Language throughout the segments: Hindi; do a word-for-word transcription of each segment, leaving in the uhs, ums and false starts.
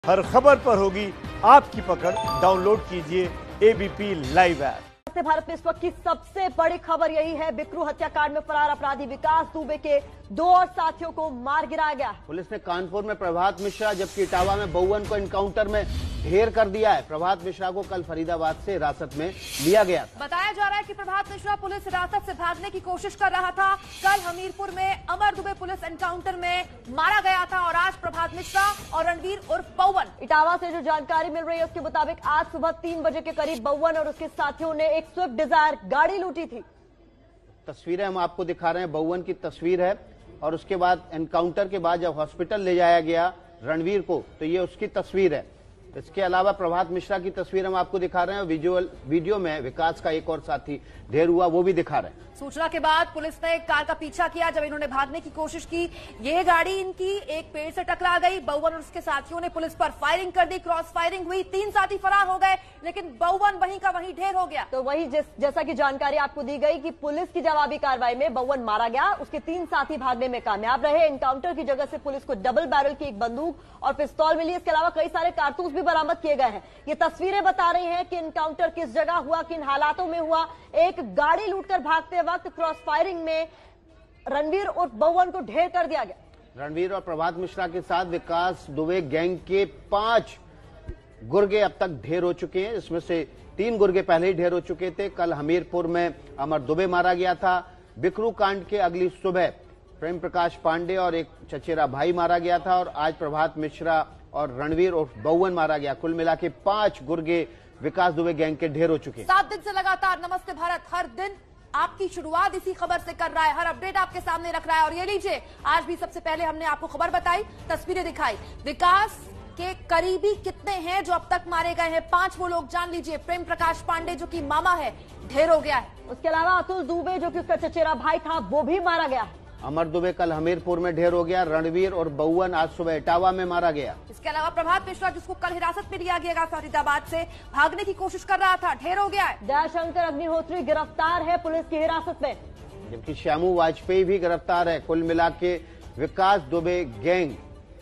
हर खबर पर होगी आपकी पकड़। डाउनलोड कीजिए एबीपी लाइव ऐप। भारत में इस वक्त की सबसे बड़ी खबर यही है, बिकरू हत्याकांड में फरार अपराधी विकास दुबे के दो और साथियों को मार गिराया गया। पुलिस ने कानपुर में प्रभात मिश्रा जबकि इटावा में बउवन को एनकाउंटर में ढेर कर दिया है। प्रभात मिश्रा को कल फरीदाबाद से हिरासत में लिया गया था। बताया जा रहा है कि प्रभात मिश्रा पुलिस हिरासत से भागने की कोशिश कर रहा था। कल हमीरपुर में अमर दुबे पुलिस एनकाउंटर में मारा गया था और आज प्रभात मिश्रा और रणवीर उर्फ बउवन। इटावा से जो जानकारी मिल रही है उसके मुताबिक आज सुबह तीन बजे के करीब बउवन और उसके साथियों ने एक स्विफ्ट डिजायर गाड़ी लूटी थी। तस्वीरें हम आपको दिखा रहे हैं, बउवन की तस्वीर है और उसके बाद एनकाउंटर के बाद जब हॉस्पिटल ले जाया गया रणवीर को तो ये उसकी तस्वीर है। इसके अलावा प्रभात मिश्रा की तस्वीर हम आपको दिखा रहे हैं। विजुअल वीडियो में विकास का एक और साथी ढेर हुआ वो भी दिखा रहे हैं। सूचना के बाद पुलिस ने कार का पीछा किया। जब इन्होंने भागने की कोशिश की, यह गाड़ी इनकी एक पेड़ से टकरा गई। बउवन और उसके साथियों ने पुलिस पर फायरिंग कर दी, क्रॉस फायरिंग हुई, तीन साथी फरार हो गए, लेकिन बउवन वहीं का वहीं ढेर हो गया। तो वही जिस, जैसा कि जानकारी आपको दी गई कि पुलिस की जवाबी कार्रवाई में बउवन मारा गया, उसके तीन साथी भागने में कामयाब रहे। एनकाउंटर की जगह से पुलिस को डबल बैरल की एक बंदूक और पिस्तौल मिली। इसके अलावा कई सारे कारतूस भी बरामद किए गए हैं। ये तस्वीरें बता रही हैं कि एनकाउंटर किस जगह हुआ, किन हालातों में हुआ। एक गाड़ी लूटकर भागते वक्त क्रॉस फायरिंग में रणवीर और बउवन को ढेर कर दिया गया। रणवीर और प्रभात मिश्रा के साथ विकास दुबे गैंग के पांच गुर्गे अब तक ढेर हो चुके हैं। इसमें से तीन गुर्गे पहले ही ढेर हो चुके थे। कल हमीरपुर में अमर दुबे मारा गया था। बिकरू कांड के अगली सुबह प्रेम प्रकाश पांडे और एक चचेरा भाई मारा गया था और आज प्रभात मिश्रा और रणवीर और बउवन मारा गया। कुल मिला के पांच गुर्गे विकास दुबे गैंग के ढेर हो चुके हैं। सात दिन से लगातार नमस्ते भारत हर दिन आपकी शुरुआत इसी खबर से कर रहा है, हर अपडेट आपके सामने रख रहा है। और ये लीजिए, आज भी सबसे पहले हमने आपको खबर बताई, तस्वीरें दिखाई। विकास के करीबी कितने हैं जो अब तक मारे गए हैं? पांच वो लोग जान लीजिए। प्रेम प्रकाश पांडे जो कि मामा है, ढेर हो गया है। उसके अलावा अतुल दुबे जो कि उसका चचेरा भाई था, वो भी मारा गया है। अमर दुबे कल हमीरपुर में ढेर हो गया। रणवीर और बउवन आज सुबह इटावा में मारा गया। इसके अलावा प्रभात मिश्रा जिसको कल हिरासत में लिया गया फरीदाबाद से, भागने की कोशिश कर रहा था, ढेर हो गया है। दयाशंकर अग्निहोत्री गिरफ्तार है पुलिस की हिरासत में, जबकि श्यामू वाजपेयी भी गिरफ्तार है। कुल मिला के विकास दुबे गैंग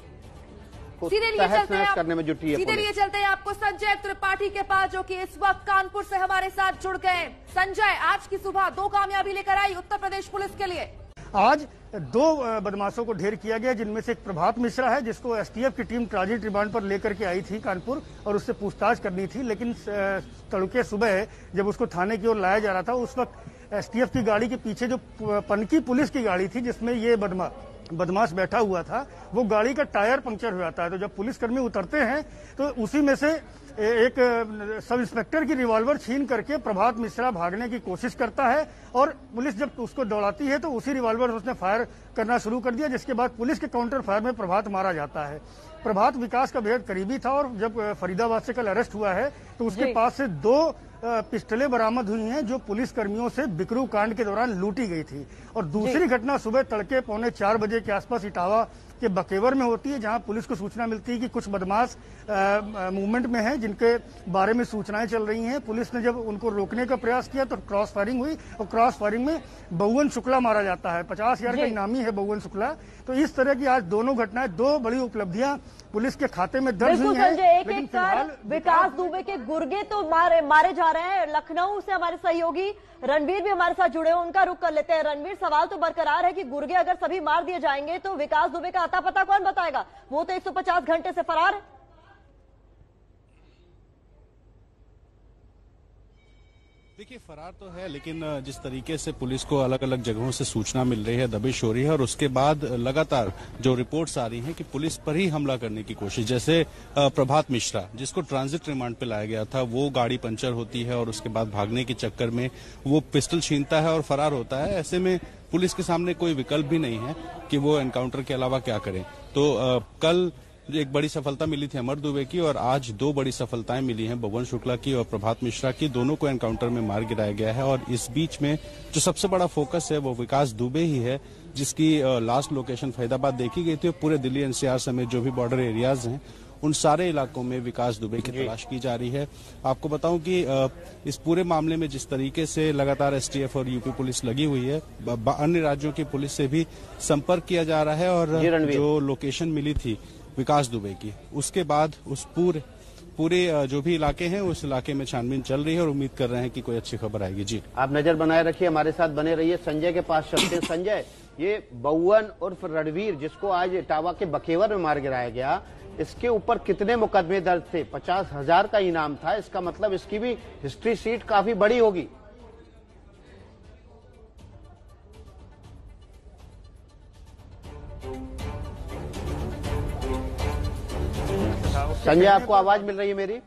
को तहस नहस करने में जुटी है। सीधे लिए चलते हैं आपको संजय त्रिपाठी के पास जो कि इस वक्त कानपुर से हमारे साथ जुड़ गए। संजय, आज की सुबह दो कामयाबी लेकर आई उत्तर प्रदेश पुलिस के लिए। आज दो बदमाशों को ढेर किया गया, जिनमें से एक प्रभात मिश्रा है जिसको एसटीएफ की टीम ट्रांजिट रिमांड पर लेकर के आई थी कानपुर और उससे पूछताछ करनी थी। लेकिन तड़के सुबह जब उसको थाने की ओर लाया जा रहा था उस वक्त एसटीएफ की गाड़ी के पीछे जो पनकी पुलिस की गाड़ी थी जिसमें ये बदमा बदमाश बैठा हुआ था, वो गाड़ी का टायर पंक्चर हो जाता है। तो जब पुलिसकर्मी उतरते हैं तो उसी में से एक सब इंस्पेक्टर की रिवॉल्वर छीन करके प्रभात मिश्रा भागने की कोशिश करता है और पुलिस जब उसको दौड़ाती है तो उसी रिवॉल्वर उसने फायर करना शुरू कर दिया, जिसके बाद पुलिस के काउंटर फायर में प्रभात मारा जाता है। प्रभात विकास का बेहद करीबी था और जब फरीदाबाद से कल अरेस्ट हुआ है तो उसके पास से दो पिस्टलें बरामद हुई हैं जो पुलिस कर्मियों से बिकरू कांड के दौरान लूटी गई थी। और दूसरी घटना सुबह तड़के पौने चार बजे के आसपास इटावा के बकेवर में होती है, जहां पुलिस को सूचना मिलती है कि कुछ बदमाश मूवमेंट में हैं जिनके बारे में सूचनाएं चल रही हैं। पुलिस ने जब उनको रोकने का प्रयास किया तो क्रॉस फायरिंग हुई और क्रॉस फायरिंग में बउवन शुक्ला मारा जाता है। पचास हजार का इनामी है बउवन शुक्ला। तो इस तरह की आज दोनों घटनाएं, दो बड़ी उपलब्धियां पुलिस के खाते में दर्ज हुई हैं। एक एक कर विकास दुबे के गुर्गे तो मारे मारे जा रहे हैं। लखनऊ से हमारे सहयोगी रणवीर भी हमारे साथ जुड़े हैं, उनका रुख कर लेते हैं। रणवीर, सवाल तो बरकरार है कि गुर्गे अगर सभी मार दिए जाएंगे तो विकास दुबे का अता पता कौन बताएगा? वो तो एक सौ पचास घंटे से फरार है। देखिए, फरार तो है, लेकिन जिस तरीके से पुलिस को अलग अलग जगहों से सूचना मिल रही है, दबिश हो रही है और उसके बाद लगातार जो रिपोर्ट्स आ रही हैं कि पुलिस पर ही हमला करने की कोशिश, जैसे प्रभात मिश्रा जिसको ट्रांजिट रिमांड पे लाया गया था, वो गाड़ी पंचर होती है और उसके बाद भागने के चक्कर में वो पिस्टल छीनता है और फरार होता है। ऐसे में पुलिस के सामने कोई विकल्प भी नहीं है कि वो एनकाउंटर के अलावा क्या करें। तो आ, कल एक बड़ी सफलता मिली थी अमर दुबे की और आज दो बड़ी सफलताएं मिली हैं बउवन शुक्ला की और प्रभात मिश्रा की। दोनों को एनकाउंटर में मार गिराया गया है और इस बीच में जो सबसे बड़ा फोकस है वो विकास दुबे ही है, जिसकी लास्ट लोकेशन फरीदाबाद देखी गई थी। पूरे दिल्ली एनसीआर समेत जो भी बॉर्डर एरियाज हैं उन सारे इलाकों में विकास दुबे की तलाश की जा रही है। आपको बताऊं कि इस पूरे मामले में जिस तरीके से लगातार एसटीएफ और यूपी पुलिस लगी हुई है, अन्य राज्यों की पुलिस से भी संपर्क किया जा रहा है और जो लोकेशन मिली थी विकास दुबे की। उसके बाद उस पूरे पूरे जो भी इलाके हैं उस इलाके में छानबीन चल रही है और उम्मीद कर रहे हैं कि कोई अच्छी खबर आएगी। जी, आप नजर बनाए रखिए, हमारे साथ बने रहिए। संजय के पास चलते हैं। संजय, ये बउवन उर्फ रणवीर, जिसको आज इटावा के बकेवर में मार गिराया गया, इसके ऊपर कितने मुकदमे दर्ज थे? पचास हजार का इनाम था, इसका मतलब इसकी भी हिस्ट्री सीट काफी बड़ी होगी। संजय, आपको आवाज मिल रही है मेरी?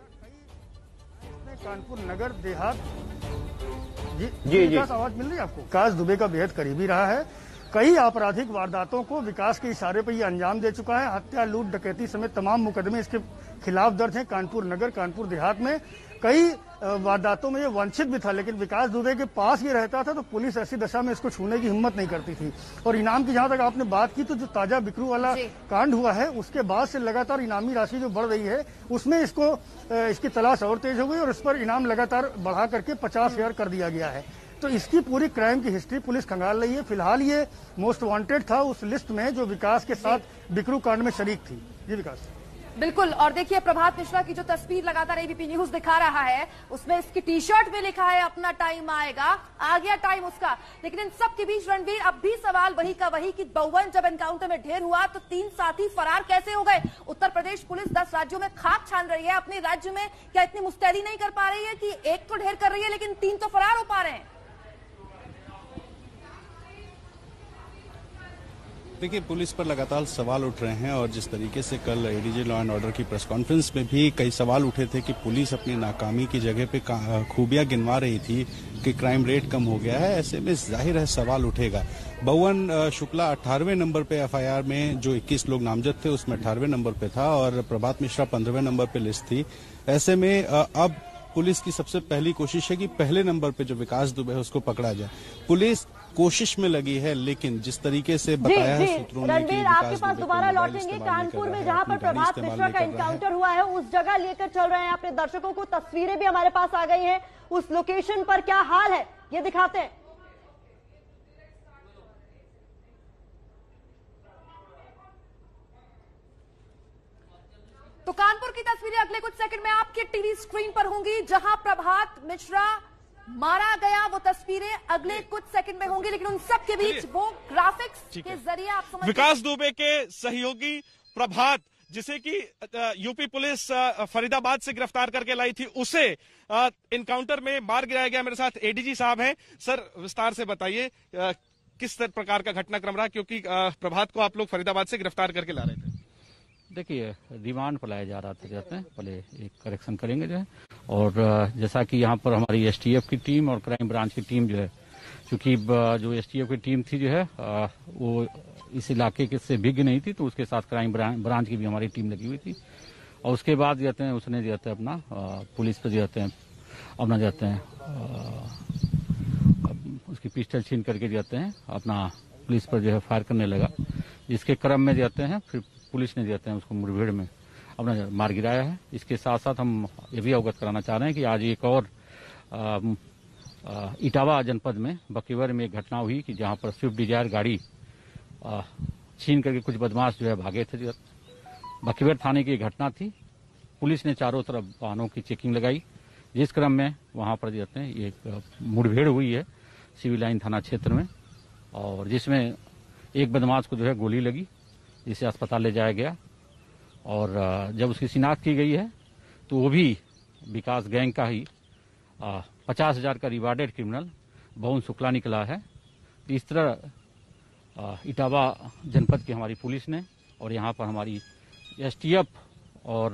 कानपुर नगर देहात जी जी जी आवाज मिल रही है आपको? विकास दुबे का बेहद करीबी रहा है। कई आपराधिक वारदातों को विकास के इशारे पर ये अंजाम दे चुका है। हत्या, लूट, डकैती समेत तमाम मुकदमे इसके खिलाफ दर्ज हैं। कानपुर नगर, कानपुर देहात में कई वारदातों में ये वंचित भी था, लेकिन विकास दुबे के पास ये रहता था तो पुलिस ऐसी दशा में इसको छूने की हिम्मत नहीं करती थी। और इनाम की जहां तक आपने बात की, तो जो ताजा बिक्रू वाला कांड हुआ है उसके बाद से लगातार इनामी राशि जो बढ़ रही है, उसमें इसको इसकी तलाश और तेज हो गई और इस पर इनाम लगातार बढ़ा करके पचास हजार कर दिया गया है। तो इसकी पूरी क्राइम की हिस्ट्री पुलिस खंगाल रही है। फिलहाल ये मोस्ट वांटेड था उस लिस्ट में जो विकास के साथ बिक्रू कांड में शरीक थी। जी विकास। बिल्कुल, और देखिए प्रभात मिश्रा की जो तस्वीर लगातार एबीपी न्यूज दिखा रहा है, उसमें इसकी टी शर्ट में लिखा है अपना टाइम आएगा, आ गया टाइम उसका। लेकिन इन सब के बीच रणवीर, अब भी सवाल वही का वही कि बउवन जब एनकाउंटर में ढेर हुआ तो तीन साथी फरार कैसे हो गए? उत्तर प्रदेश पुलिस दस राज्यों में खाक छान रही है, अपने राज्य में क्या इतनी मुस्तैदी नहीं कर पा रही है कि एक तो ढेर कर रही है लेकिन तीन तो फरार हो पा रहे हैं? देखिए, पुलिस पर लगातार सवाल उठ रहे हैं और जिस तरीके से कल एडीजी लॉ एंड ऑर्डर की प्रेस कॉन्फ्रेंस में भी कई सवाल उठे थे कि पुलिस अपनी नाकामी की जगह पे खूबियां गिनवा रही थी कि क्राइम रेट कम हो गया है, ऐसे में जाहिर है सवाल उठेगा। बउवन शुक्ला अठारहवें नंबर पे एफआईआर में जो इक्कीस लोग नामजद थे उसमें अठारहवें नंबर पे था और प्रभात मिश्रा पंद्रहवें नंबर पे लिस्ट थी। ऐसे में अब पुलिस की सबसे पहली कोशिश है कि पहले नंबर पे जो विकास दुबे है उसको पकड़ा जाए। पुलिस कोशिश में लगी है, लेकिन जिस तरीके से बताया है सूत्रों ने कि आपके पास दोबारा लौटेंगे कानपुर में जहां पर प्रभात मिश्रा का एनकाउंटर हुआ है, उस जगह लेकर चल रहे हैं अपने दर्शकों को। तस्वीरें भी हमारे पास आ गई हैं, उस लोकेशन पर क्या हाल है ये दिखाते हैं। तो कानपुर की तस्वीरें अगले कुछ सेकंड में आपके टीवी स्क्रीन पर होंगी, जहां प्रभात मिश्रा मारा गया। वो तस्वीरें अगले कुछ सेकंड में होंगी, लेकिन उन सब के बीच वो ग्राफिक्स के जरिए आप समझ विकास दुबे के सहयोगी प्रभात, जिसे कि यूपी पुलिस फरीदाबाद से गिरफ्तार करके लाई थी, उसे इनकाउंटर में मार गिराया गया। मेरे साथ एडीजी साहब हैं। सर, विस्तार से बताइए किस प्रकार का घटनाक्रम रहा, क्योंकि प्रभात को आप लोग फरीदाबाद से गिरफ्तार करके ला रहे थे। देखिए, रिमांड पर लाया जा रहा था, जाते हैं पहले एक करेक्शन करेंगे जो है। और जैसा कि यहाँ पर हमारी एसटीएफ की टीम और क्राइम ब्रांच की टीम जो है, क्योंकि जो एसटीएफ की टीम थी जो है वो इस इलाके के से भिग नहीं थी, तो उसके साथ क्राइम ब्रांच की भी हमारी टीम लगी हुई थी। और उसके बाद जाते हैं उसने जाते हैं अपना पुलिस पर जाते हैं अपना जाते हैं उसकी पिस्टल छीन करके जाते हैं अपना पुलिस पर जो है फायर करने लगा, जिसके क्रम में जाते हैं फिर पुलिस ने जाते हैं उसको मुठभेड़ में अपना मार गिराया है। इसके साथ साथ हम ये भी अवगत कराना चाह रहे हैं कि आज एक और आ, आ, इटावा जनपद में बकेवर में एक घटना हुई कि जहां पर स्विफ्ट डिजायर गाड़ी आ, छीन करके कुछ बदमाश जो है भागे थे। बकेवर थाने की घटना थी। पुलिस ने चारों तरफ वाहनों की चेकिंग लगाई, जिस क्रम में वहां पर जाते हैं एक मुठभेड़ हुई है सिविल लाइन थाना क्षेत्र में, और जिसमें एक बदमाश को जो है गोली लगी, जिसे अस्पताल ले जाया गया। और जब उसकी शिनाख्त की गई है तो वो भी विकास गैंग का ही पचास हजार का रिवार्डेड क्रिमिनल बउवन शुक्ला निकला है। इस तरह इटावा जनपद की हमारी पुलिस ने और यहाँ पर हमारी एसटीएफ और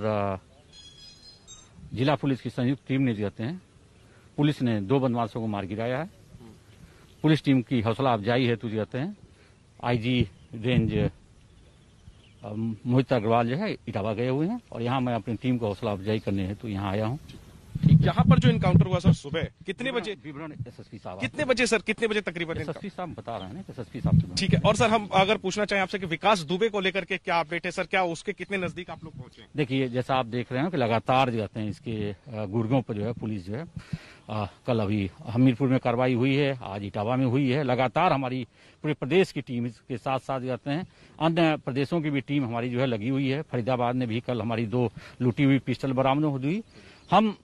जिला पुलिस की संयुक्त टीम ने जाते हैं पुलिस ने दो बदमाशों को मार गिराया है। पुलिस टीम की हौसला अफजाई हेतु जाते हैं आईजी रेंज मोहित अग्रवाल जो है इटावा गए हुए हैं और यहाँ मैं अपनी टीम को हौसला अफजाई करने हेतु यहाँ आया हूँ। यहाँ पर जो इनकाउंटर हुआ सर सुबह कितने बजे? विवरण एसएसपी साहब कितने बजे सर, कितने बजे तकरीबन? एसएसपी साहब बता रहे हैं एसएसपी साहब। ठीक है। और सर हम अगर पूछना चाहें आपसे कि विकास दुबे को लेकर के क्या अपडेट है सर, क्या उसके कितने नजदीक आप लोग पहुंचे? देखिए, जैसा आप देख रहे हैं कि लगातार जाते हैं इसके गुर्गों पर जो है पुलिस जो है आ, कल अभी हमीरपुर में कार्रवाई हुई है, आज इटावा में हुई है। लगातार हमारी पूरे प्रदेश की टीम के साथ साथ जाते हैं, अन्य प्रदेशों की भी टीम हमारी जो है लगी हुई है। फरीदाबाद में भी कल हमारी दो लूटी हुई पिस्टल बरामद हुई। हम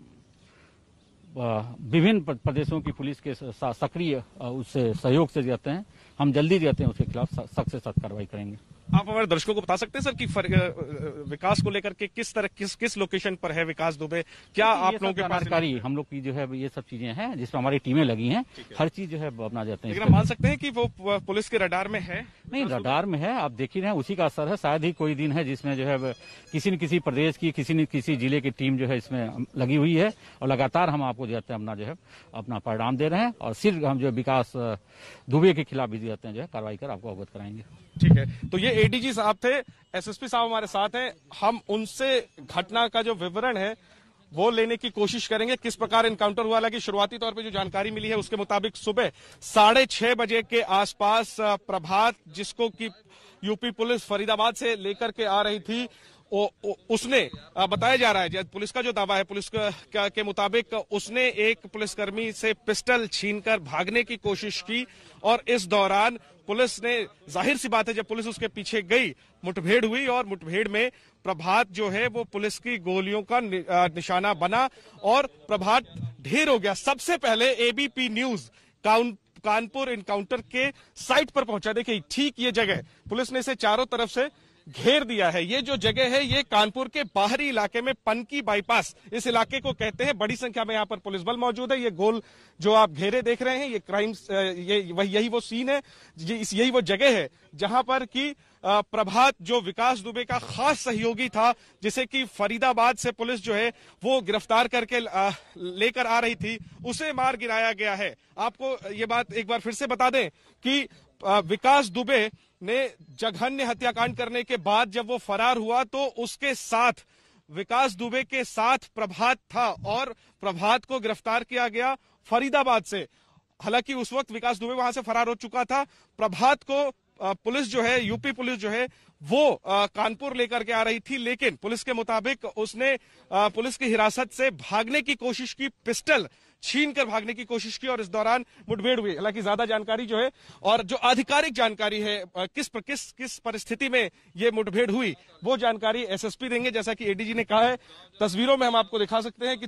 विभिन्न प्रदेशों की पुलिस के सक्रिय उससे सहयोग से जाते हैं, हम जल्दी जाते हैं उसके खिलाफ सख्त से सख्त कार्रवाई करेंगे। आप हमारे दर्शकों को बता सकते हैं सर कि विकास को लेकर के किस तरह किस किस लोकेशन पर है विकास दुबे, क्या आप लोगों के पास जानकारी हम लोग की जो है ये सब चीजें हैं जिसमें हमारी टीमें लगी हैं, हर चीज जो है अपना जाते हैं। लेकिन हम मान सकते हैं कि वो पुलिस के रडार में है? नहीं, रडार में है, आप देख ही रहे हैं, उसी का असर है। शायद ही कोई दिन है जिसमें जो है किसी न किसी प्रदेश की किसी न किसी जिले की टीम जो है इसमें लगी हुई है और लगातार हम आपको जाते हैं अपना जो है अपना परिणाम दे रहे हैं और सिर्फ हम जो विकास दुबे के खिलाफ भी जाते हैं जो है कार्रवाई कर आपको अवगत कराएंगे। ठीक है, तो ये एडीजी साहब थे, एसएसपी साहब हमारे साथ हैं। हम उनसे घटना का जो विवरण है वो लेने की कोशिश करेंगे, किस प्रकार एनकाउंटर हुआ। हालांकि शुरुआती तौर पे जो जानकारी मिली है उसके मुताबिक सुबह साढ़े छह बजे के आसपास प्रभात, जिसको कि यूपी पुलिस फरीदाबाद से लेकर के आ रही थी, ओ, ओ, उसने बताया जा रहा है, पुलिस का जो दावा है पुलिस का, के मुताबिक उसने एक पुलिसकर्मी से पिस्टल छीनकर भागने की कोशिश की और इस दौरान पुलिस ने, जाहिर सी बात है जब पुलिस उसके पीछे गई, मुठभेड़ हुई और मुठभेड़ में प्रभात जो है वो पुलिस की गोलियों का निशाना बना और प्रभात ढेर हो गया। सबसे पहले एबीपी न्यूज काउन कानपुर एनकाउंटर के साइट पर पहुंचा। देखिए ठीक ये जगह, पुलिस ने इसे चारों तरफ से घेर दिया है। ये जो जगह है ये कानपुर के बाहरी इलाके में पनकी बाईपास इस इलाके को कहते हैं। बड़ी संख्या में यहाँ पर पुलिस बल मौजूद है। ये गोल जो आप घेरे देख रहे हैं ये क्राइम्स, ये वही यही वो सीन है, ये यही वो जगह है जहां पर कि प्रभात जो विकास दुबे का खास सहयोगी था, जिसे कि फरीदाबाद से पुलिस जो है वो गिरफ्तार करके लेकर आ रही थी, उसे मार गिराया गया है। आपको ये बात एक बार फिर से बता दें कि विकास दुबे ने जघन्य हत्याकांड करने के बाद जब वो फरार हुआ तो उसके साथ विकास दुबे के साथ प्रभात था और प्रभात को गिरफ्तार किया गया फरीदाबाद से। हालांकि उस वक्त विकास दुबे वहां से फरार हो चुका था। प्रभात को पुलिस जो है, यूपी पुलिस जो है वो कानपुर लेकर के आ रही थी, लेकिन पुलिस के मुताबिक उसने पुलिस की हिरासत से भागने की कोशिश की, पिस्टल छीन कर भागने की कोशिश की और इस दौरान मुठभेड़ हुई। हालांकि ज्यादा जानकारी जो है और जो आधिकारिक जानकारी है किस किस किस परिस्थिति में ये मुठभेड़ हुई वो जानकारी एसएसपी देंगे। जैसा कि एडीजी ने कहा है, तस्वीरों में हम आपको दिखा सकते हैं कि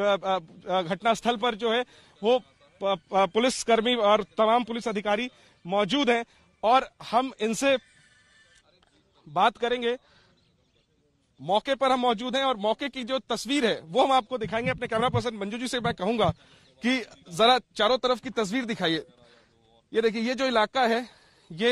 तब घटनास्थल पर जो है वो पुलिसकर्मी और तमाम पुलिस अधिकारी मौजूद हैं और हम इनसे बात करेंगे। मौके पर हम मौजूद हैं और मौके की जो तस्वीर है वो हम आपको दिखाएंगे। अपने कैमरा पर्सन मंजू जी से मैं कहूंगा कि जरा चारों तरफ की तस्वीर दिखाइए। ये देखिए, ये जो इलाका है ये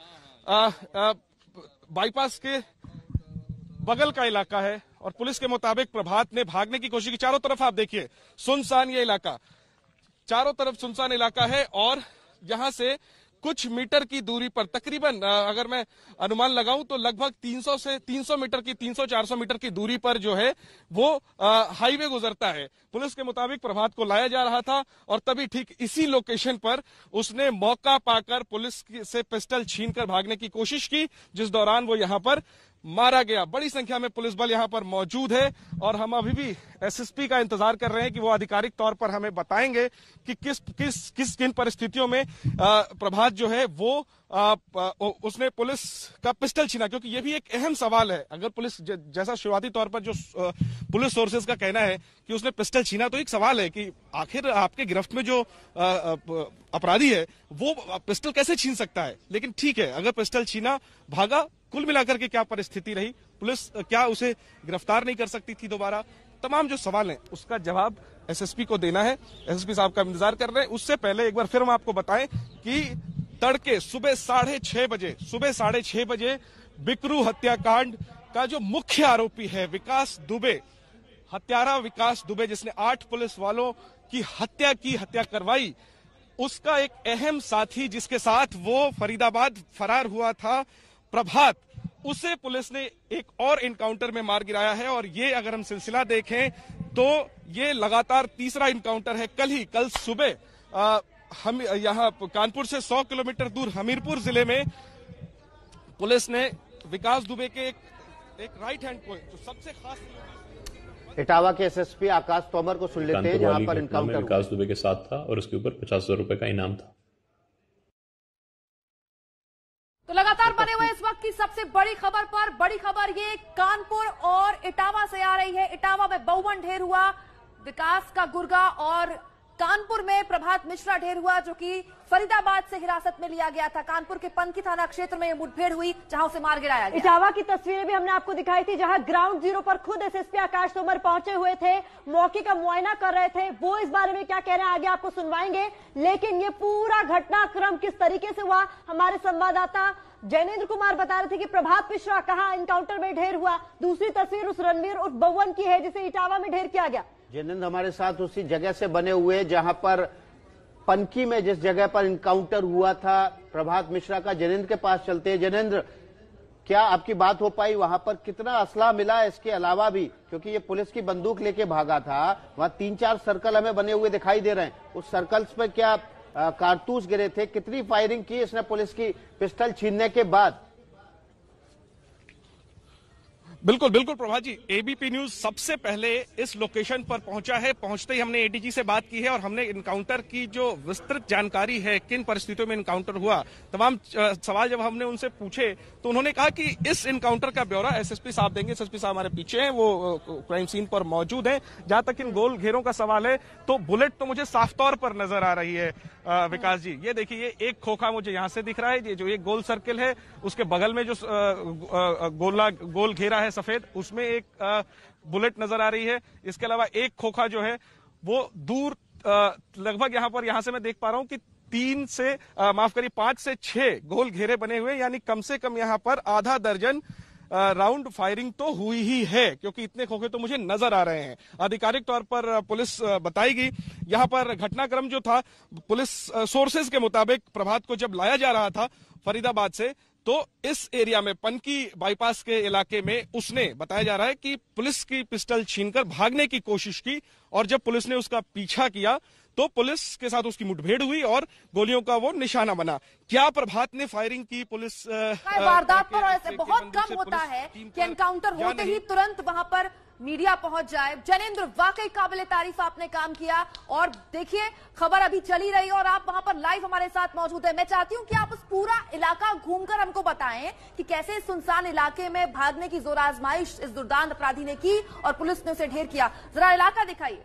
बाईपास के बगल का इलाका है और पुलिस के मुताबिक प्रभात ने भागने की कोशिश की। चारों तरफ आप देखिए सुनसान ये इलाका, चारों तरफ सुनसान इलाका है और यहां से कुछ मीटर की दूरी पर, तकरीबन अगर मैं अनुमान लगाऊं तो लगभग तीन सौ से तीन सौ मीटर की तीन सौ चार सौ मीटर की दूरी पर जो है वो हाईवे गुजरता है। पुलिस के मुताबिक प्रभात को लाया जा रहा था और तभी ठीक इसी लोकेशन पर उसने मौका पाकर पुलिस से पिस्टल छीनकर भागने की कोशिश की, जिस दौरान वो यहां पर मारा गया। बड़ी संख्या में पुलिस बल यहां पर मौजूद है और हम अभी भी एसएसपी का इंतजार कर रहे हैं कि वो आधिकारिक तौर पर हमें बताएंगे कि किस किस किस किन परिस्थितियों में प्रभात जो है वो आ, उसने पुलिस का पिस्टल छीना, क्योंकि ये भी एक अहम सवाल है। अगर पुलिस जैसा शुरुआती तौर पर जो पुलिस सोर्सेज का कहना है कि उसने पिस्टल छीना, तो एक सवाल है कि आखिर आपके गिरफ्त में जो अपराधी है वो पिस्टल कैसे छीन सकता है। लेकिन ठीक है, अगर पिस्टल छीना, भागा, कुल मिलाकर के क्या परिस्थिति रही, पुलिस क्या उसे गिरफ्तार नहीं कर सकती थी दोबारा, तमाम जो सवाल हैं उसका जवाब एसएसपी को देना है। एसएसपी साहब का इंतजार कर रहे हैं। उससे पहले एक बार फिर हम आपको बताएं कि तड़के सुबह साढ़े छह बजे सुबह साढ़े छह बजे बिकरू हत्याकांड का जो मुख्य आरोपी है विकास दुबे, हत्यारा विकास दुबे, जिसने आठ पुलिस वालों की हत्या की, हत्या करवाई, उसका एक अहम साथी जिसके साथ वो फरीदाबाद फरार हुआ था, प्रभात, उसे पुलिस ने एक और एनकाउंटर में मार गिराया है। और ये अगर हम सिलसिला देखें तो ये लगातार तीसरा एनकाउंटर है। कल ही कल सुबह आ, हम यहाँ कानपुर से सौ किलोमीटर दूर हमीरपुर जिले में पुलिस ने विकास दुबे के एक, एक राइट हैंड को, जो सबसे खास इटावा के एसएसपी आकाश तोमर को सुन लेते हैं, जहां पर इनकाउंटर हुआ। विकास दुबे के साथ था और उसके ऊपर पचास हजार रुपए का इनाम था। तो लगातार बने हुए इस वक्त की सबसे बड़ी खबर पर बड़ी खबर ये कानपुर और इटावा से आ रही है। इटावा में बावन ढेर हुआ, विकास का गुर्गा, और कानपुर में प्रभात मिश्रा ढेर हुआ जो कि फरीदाबाद से हिरासत में लिया गया था। कानपुर के पनकी थाना क्षेत्र में मुठभेड़ हुई जहां उसे मार गिराया गया। इटावा की तस्वीरें भी हमने आपको दिखाई थी, जहां ग्राउंड जीरो पर खुद एसएसपी आकाश तोमर पहुंचे हुए थे, मौके का मुआयना कर रहे थे। वो इस बारे में क्या कह रहे हैं आगे आपको सुनवाएंगे, लेकिन ये पूरा घटनाक्रम किस तरीके से हुआ हमारे संवाददाता जैनेन्द्र कुमार बता रहे थे कि प्रभात मिश्रा कहां एनकाउंटर में ढेर हुआ। दूसरी तस्वीर उस रणवीर उर्फ बवन की है जिसे इटावा में ढेर किया गया। जैनेन्द्र हमारे साथ उसी जगह से बने हुए जहां पर पनकी में जिस जगह पर इनकाउंटर हुआ था प्रभात मिश्रा का, जैनेन्द्र के पास चलते हैं। जैनेन्द्र, क्या आपकी बात हो पाई? वहां पर कितना असला मिला इसके अलावा भी, क्योंकि ये पुलिस की बंदूक लेके भागा था, वहां तीन चार सर्कल हमें बने हुए दिखाई दे रहे हैं। उस सर्कल्स पर क्या आ, कारतूस गिरे थे? कितनी फायरिंग की इसने पुलिस की पिस्टल छीनने के बाद? बिल्कुल बिल्कुल प्रभात जी, एबीपी न्यूज सबसे पहले इस लोकेशन पर पहुंचा है। पहुंचते ही हमने एडीजी से बात की है और हमने इनकाउंटर की जो विस्तृत जानकारी है, किन परिस्थितियों में इनकाउंटर हुआ, तमाम सवाल जब हमने उनसे पूछे तो उन्होंने कहा कि इस इनकाउंटर का ब्यौरा एसएसपी साहब देंगे। एसएसपी साहब हमारे पीछे हैं, वो क्राइम सीन पर मौजूद हैं। जहां तक इन गोल घेरों का सवाल है तो बुलेट तो मुझे साफ तौर पर नजर आ रही है विकास जी। ये देखिए, ये एक खोखा मुझे यहां से दिख रहा है, ये जो एक गोल सर्किल है उसके बगल में जो गोला गोल घेरा है सफेद, उसमें एक बुलेट नजर आ रही है। इसके अलावा एक खोखा जो है वो दूर लगभग यहां पर यहां से मैं देख पा रहा हूं कि तीन से माफ करिए पांच से छह गोल घेरे बने हुए, यानी कम से कम यहां पर आधा दर्जन राउंड फायरिंग तो हुई ही है, क्योंकि इतने खोखे तो मुझे नजर आ रहे हैं। आधिकारिक तौर पर पुलिस बताएगी। यहां पर घटनाक्रम जो था, पुलिस सोर्सेज के मुताबिक प्रभात को जब लाया जा रहा था फरीदाबाद से, तो इस एरिया में पनकी बाईपास के इलाके में उसने बताया जा रहा है कि पुलिस की पिस्टल छीनकर भागने की कोशिश की, और जब पुलिस ने उसका पीछा किया तो पुलिस के साथ उसकी मुठभेड़ हुई और गोलियों का वो निशाना बना। क्या प्रभात ने फायरिंग की? पुलिस वारदात पर ऐसे बहुत कम होता है कि एनकाउंटर होते ही तुरंत वहां पर मीडिया पहुंच जाए। जैनेन्द्र, वाकई काबिले तारीफ आपने काम किया, और देखिए खबर अभी चली रही है और आप वहां पर लाइव हमारे साथ मौजूद है। मैं चाहती हूं कि आप उस पूरा इलाका घूमकर हमको बताएं कि कैसे इस सुनसान इलाके में भागने की जोर आजमाइश इस दुर्दांत अपराधी ने की और पुलिस ने उसे ढेर किया। जरा इलाका दिखाइए।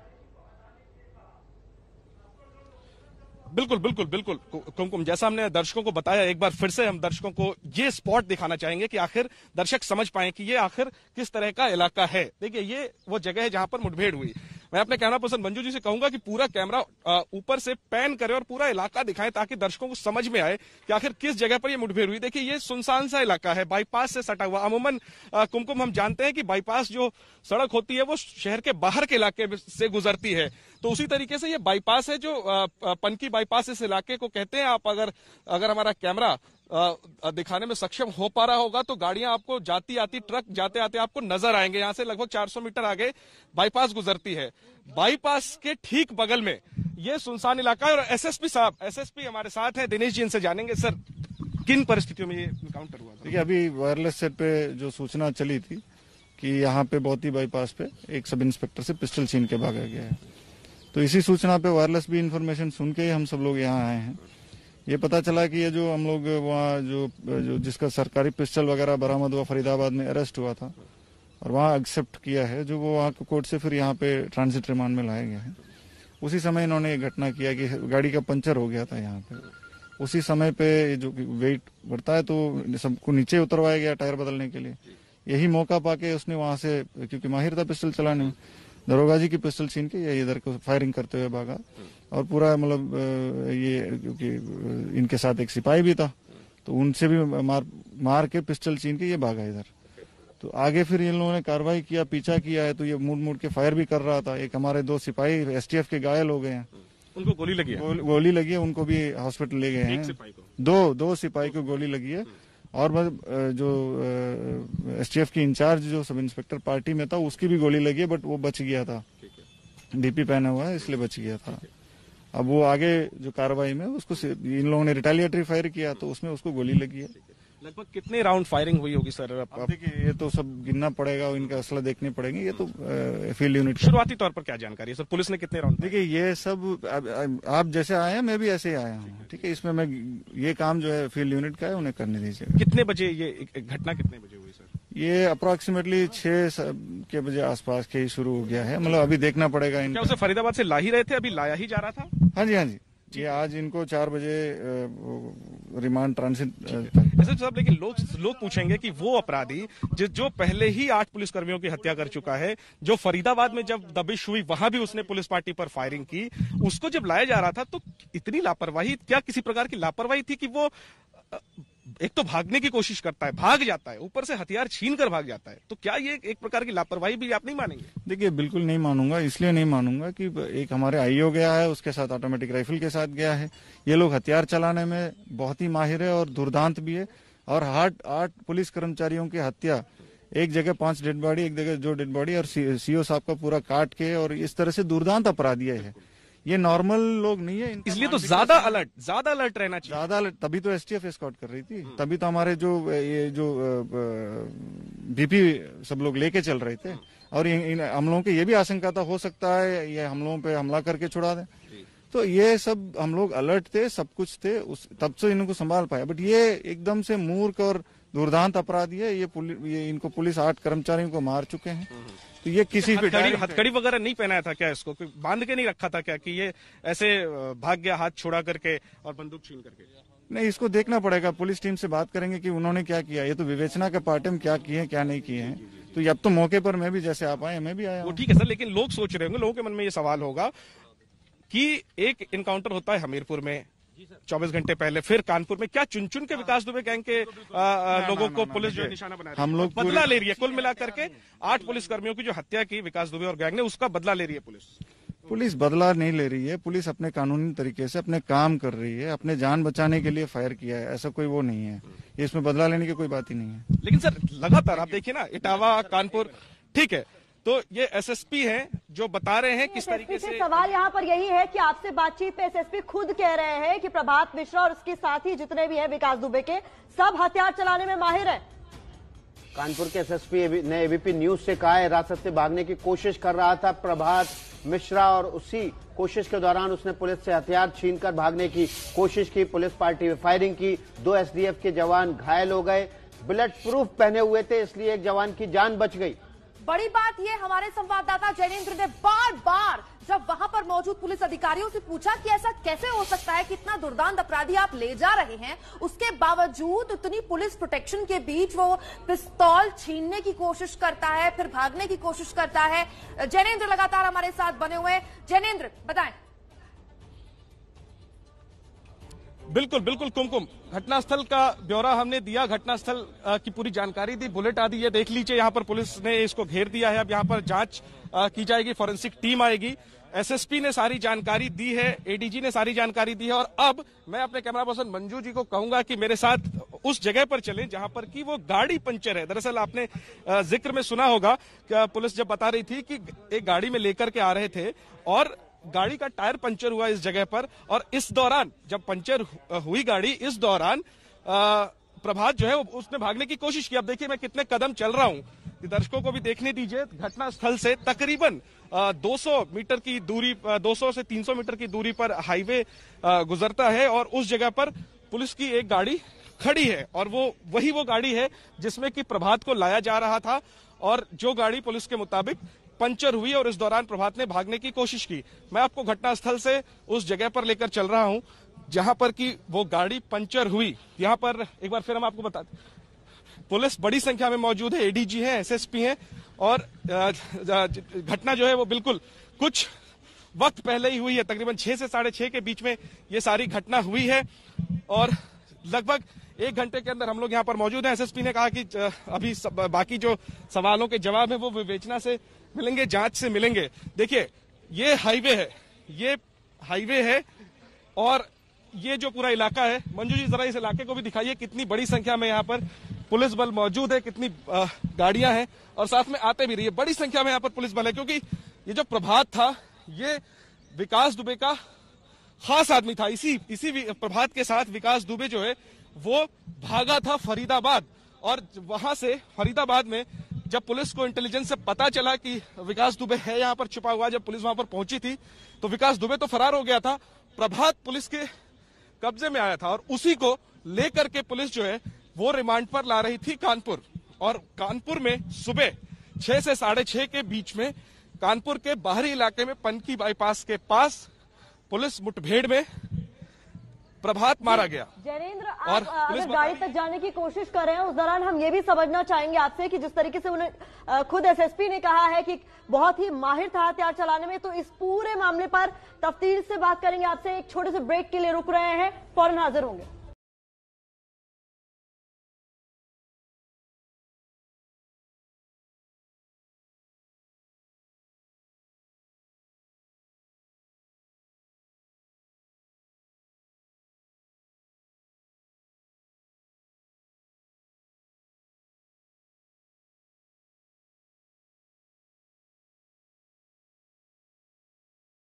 बिल्कुल बिल्कुल बिल्कुल कुमकुम, जैसा हमने दर्शकों को बताया, एक बार फिर से हम दर्शकों को ये स्पॉट दिखाना चाहेंगे कि आखिर दर्शक समझ पाए कि ये आखिर किस तरह का इलाका है। देखिए, ये वो जगह है जहां पर मुठभेड़ हुई। मैं अपने कैमरा पर्सन मंजू जी से कहूंगा कि पूरा कैमरा ऊपर से पैन करे और पूरा इलाका दिखाएं ताकि दर्शकों को समझ में आए कि आखिर किस जगह पर ये मुठभेड़ हुई। देखिए, ये सुनसान सा इलाका है, बाईपास से सटा हुआ। अमूमन कुमकुम हम जानते हैं कि बाईपास जो सड़क होती है वो शहर के बाहर के इलाके से गुजरती है, तो उसी तरीके से ये बाईपास है जो पनकी बाईपास इस इलाके को कहते हैं। आप अगर अगर हमारा कैमरा दिखाने में सक्षम हो पा रहा होगा तो गाड़ियां आपको जाती आती, ट्रक जाते आते आपको नजर आएंगे। यहां से लगभग चार सौ मीटर आगे बाईपास गुजरती है। बाईपास के ठीक बगल में ये सुनसान इलाका है। और एसएसपी साहब एसएसपी हमारे साथ हैं, दिनेश जी, इनसे जानेंगे सर किन परिस्थितियों में ये इनकाउंटर हुआ था। देखिए, अभी वायरलेस सेट पे जो सूचना चली थी कि यहाँ पे बहुत ही बाईपास पे एक सब इंस्पेक्टर से पिस्टल छीन के भागा गया है, तो इसी सूचना पे वायरलेस भी इन्फॉर्मेशन सुन के ही हम सब लोग यहाँ आए हैं। ये पता चला कि ये जो हम लोग वहाँ जो जो जिसका सरकारी पिस्टल वगैरह बरामद हुआ फरीदाबाद में अरेस्ट हुआ था और वहाँ एक्सेप्ट किया है, जो वो वहाँ कोर्ट से फिर यहाँ पे ट्रांजिट रिमांड में लाया गया है। उसी समय इन्होंने ये घटना किया कि गाड़ी का पंचर हो गया था यहाँ पे। उसी समय पे जो वेट बढ़ता है तो सबको नीचे उतरवाया गया टायर बदलने के लिए। यही मौका पाके उसने वहां से, क्योंकि माहिर था पिस्टल चलाने में, दरोगा जी की पिस्टल छीन के ये इधर को फायरिंग करते हुए भागा। और पूरा मतलब ये, क्योंकि इनके साथ एक सिपाही भी था तो उनसे भी मार मार के पिस्टल छीन के ये भागा इधर। तो आगे फिर इन लोगों ने कार्रवाई किया, पीछा किया है, तो ये मुड़ मुड़ के फायर भी कर रहा था। एक हमारे दो सिपाही एसटीएफ के घायल हो गए हैं, उनको गोली लगी है। गो, गोली लगी है, उनको भी हॉस्पिटल ले गए हैं। दो दो सिपाही को गोली लगी है। और जो एसटीएफ की इंचार्ज जो सब इंस्पेक्टर पार्टी में था उसकी भी गोली लगी है, बट वो बच गया था, डीपी पहना हुआ है इसलिए बच गया था। अब वो आगे जो कार्रवाई में उसको इन लोगों ने रिटेलिएटरी फायर किया तो उसमें उसको गोली लगी है, लगभग कितने राउंड फायरिंग हुई होगी सर? अब देखिए ये तो सब गिनना पड़ेगा, इनका असला देखने पड़ेंगे। ये तो फील्ड यूनिट शुरुआती तौर पर क्या जानकारी है सर, पुलिस ने कितने राउंड? देखिए ये सब अब, आप जैसे आए हैं मैं भी ऐसे ही आया हूँ, ठीक है। इसमें मैं ये काम जो है फील्ड यूनिट का है, उन्हें करने दीजिए। कितने बजे ये घटना कितने बजे हुई सर? ये अप्रोक्सीमेटली छह के बजे आसपास के ही शुरू हो गया है, मतलब अभी देखना पड़ेगा। क्या उसे फरीदाबाद से ला ही रहे थे, अभी लाया ही जा रहा था? हाँ जी हाँ जी, ये आज इनको चार बजे रिमांड ट्रांसिट। ऐसे साहब लेकिन लोग लोग पूछेंगे कि वो अपराधी जो जो पहले ही आठ पुलिसकर्मियों की हत्या कर चुका है, जो फरीदाबाद में जब दबिश हुई वहां भी उसने पुलिस पार्टी पर फायरिंग की, उसको जब लाया जा रहा था तो इतनी लापरवाही, क्या किसी प्रकार की लापरवाही थी कि वो एक तो भागने की कोशिश करता है, भाग जाता है, ऊपर से हथियार छीन कर भाग जाता है, तो क्या ये एक प्रकार की लापरवाही भी आप नहीं मानेंगे? देखिए बिल्कुल नहीं मानूंगा, इसलिए नहीं मानूंगा कि एक हमारे आईओ गया है, उसके साथ ऑटोमेटिक राइफल के साथ गया है। ये लोग हथियार चलाने में बहुत ही माहिर है और दुर्दांत भी है। और आठ आठ पुलिस कर्मचारियों की हत्या, एक जगह पांच डेड बॉडी, एक जगह जो डेड बॉडी, और सीओ साहब का पूरा काट के, और इस तरह से दुर्दांत अपराधी है। ये नॉर्मल लोग नहीं है, इसलिए तो ज्यादा अलर्ट ज्यादा अलर्ट रहना चाहिए। ज्यादा अलर्ट, तभी तो एसटीएफ एस्कॉर्ट कर रही थी, तभी तो हमारे जो ये जो बीपी सब लोग लेके चल रहे थे। और इन हमलों की ये भी आशंका था, हो सकता है ये हमलों पे हमला करके छुड़ा दें, तो ये सब हम लोग अलर्ट थे, सब कुछ थे, उस तब से इनको संभाल पाए। बट ये एकदम से मूर्ख और दुर्दांत अपराधी है। ये, ये इनको पुलिस आठ कर्मचारियों को मार चुके हैं, तो ये किसी भी हथकड़ी वगैरह नहीं पहनाया था क्या, इसको बांध के नहीं रखा था क्या कि ये ऐसे भाग गया हाथ छुड़ा करके और बंदूक छीन करके? नहीं, इसको देखना पड़ेगा, पुलिस टीम से बात करेंगे कि उन्होंने क्या किया। ये तो विवेचना का पार्ट है, क्या किए क्या नहीं किए हैं। तो अब तो मौके पर मैं भी जैसे आप आए मैं भी आया। वो ठीक है सर, लेकिन लोग सोच रहे होंगे, लोगों के मन में ये सवाल होगा कि एक इनकाउंटर होता है हमीरपुर में चौबीस घंटे पहले, फिर कानपुर में, क्या चुन चुन के विकास दुबे गैंग के आ, आ, लोगों को पुलिस जो निशाना बना रही है, हम लोग बदला ले रही है? कुल मिलाकर के आठ पुलिस कर्मियों की जो हत्या की विकास दुबे और गैंग ने, उसका बदला ले रही है पुलिस। पुलिस बदला नहीं ले रही है, पुलिस अपने कानूनी तरीके से अपने काम कर रही है, अपने जान बचाने के लिए फायर किया है, ऐसा कोई वो नहीं है। इसमें बदला लेने की कोई बात ही नहीं है। लेकिन सर लगातार आप देखिए ना, इटावा, कानपुर, ठीक है, तो ये एसएसपी हैं जो बता रहे हैं किस तरीके से। सवाल यहाँ पर यही है कि आपसे बातचीत पे एसएसपी खुद कह रहे हैं कि प्रभात मिश्रा और उसके साथी जितने भी हैं विकास दुबे के, सब हथियार चलाने में माहिर हैं। कानपुर के एसएसपी ने एबीपी न्यूज से कहा है, हिरासत से भागने की कोशिश कर रहा था प्रभात मिश्रा, और उसी कोशिश के दौरान उसने पुलिस से हथियार छीनकर भागने की कोशिश की। पुलिस पार्टी में फायरिंग की, दो एसडीएफ के जवान घायल हो गए। बुलेट प्रूफ पहने हुए थे, इसलिए एक जवान की जान बच गई। बड़ी बात ये, हमारे संवाददाता जैनेंद्र ने बार बार जब वहां पर मौजूद पुलिस अधिकारियों से पूछा कि ऐसा कैसे हो सकता है, कितना दुर्दांत अपराधी आप ले जा रहे हैं, उसके बावजूद इतनी पुलिस प्रोटेक्शन के बीच वो पिस्तौल छीनने की कोशिश करता है, फिर भागने की कोशिश करता है। जैनेंद्र लगातार हमारे साथ बने हुए हैं। जैनेंद्र बताएं। बिल्कुल बिल्कुल कुमकुम, घटनास्थल का ब्यौरा हमने दिया, घटनास्थल की पूरी जानकारी दी, बुलेट आदि ये देख लीजिए, यहाँ पर पुलिस ने इसको घेर दिया है। अब यहाँ पर जांच की जाएगी, फॉरेंसिक टीम आएगी, एसएसपी ने सारी जानकारी दी है, एडीजी ने सारी जानकारी दी है। और अब मैं अपने कैमरा पर्सन मंजू जी को कहूंगा कि मेरे साथ उस जगह पर चलें जहां पर कि वो गाड़ी पंचर है। दरअसल आपने जिक्र में सुना होगा कि पुलिस जब बता रही थी कि एक गाड़ी में लेकर के आ रहे थे और गाड़ी का टायर पंचर हुआ इस जगह पर, और इस दौरान जब पंचर हुई गाड़ी, इस दौरान प्रभात जो है उसने भागने की कोशिश की। अब देखिए मैं कितने कदम चल रहा हूं, दर्शकों को भी देखने दीजिए। घटनास्थल से तकरीबन दो सौ मीटर की दूरी, दो सौ से तीन सौ मीटर की दूरी पर हाईवे गुजरता है, और उस जगह पर पुलिस की एक गाड़ी खड़ी है, और वो वही वो गाड़ी है जिसमें कि प्रभात को लाया जा रहा था, और जो गाड़ी पुलिस के मुताबिक पंचर हुई और इस दौरान प्रभात ने भागने की कोशिश की। मैं आपको घटनास्थल से उस जगह पर लेकर चल रहा हूं जहां पर कि वो गाड़ी पंचर हुई। यहां पर एक बार फिर हम आपको बता दें, पुलिस बड़ी संख्या में मौजूद है, एडीजी है, एसएसपी है, और घटना जो है वो बिल्कुल कुछ वक्त पहले ही हुई है, तकरीबन छह से साढ़े छह के बीच में ये सारी घटना हुई है, और लगभग एक घंटे के अंदर हम लोग यहाँ पर मौजूद हैं। एसएसपी ने कहा कि अभी सब, बाकी जो सवालों के जवाब है वो विवेचना से मिलेंगे, जांच से मिलेंगे। देखिए ये हाईवे है, ये हाईवे है, और ये जो पूरा इलाका है, मंजू जी जरा इस इलाके को भी दिखाइए, कितनी बड़ी संख्या में यहाँ पर पुलिस बल मौजूद है, कितनी गाड़ियां हैं, और साथ में आते भी रही है, बड़ी संख्या में यहाँ पर पुलिस बल है, क्योंकि ये जो प्रभात था ये विकास दुबे का खास आदमी था। इसी इसी प्रभात के साथ विकास दुबे जो है वो भागा था फरीदाबाद, और वहां से फरीदाबाद में जब पुलिस को इंटेलिजेंस से पता चला कि विकास दुबे है यहाँ पर छुपा हुआ, जब पुलिस वहां पर पहुंची थी तो विकास दुबे तो फरार हो गया था, प्रभात पुलिस के कब्जे में आया था, और उसी को लेकर के पुलिस जो है वो रिमांड पर ला रही थी कानपुर। और कानपुर में सुबह छह से साढ़े छह के बीच में कानपुर के बाहरी इलाके में पनकी बाईपास के पास पुलिस मुठभेड़ में प्रभात मारा गया। जैनेंद्र, और आप अगर गाड़ी तक जाने की कोशिश कर रहे हैं, उस दौरान हम ये भी समझना चाहेंगे आपसे कि जिस तरीके से उन्हें खुद एसएसपी ने कहा है कि बहुत ही माहिर था हथियार चलाने में, तो इस पूरे मामले पर तफ्तीश से बात करेंगे आपसे। एक छोटे से ब्रेक के लिए रुक रहे हैं, फौरन हाजिर होंगे।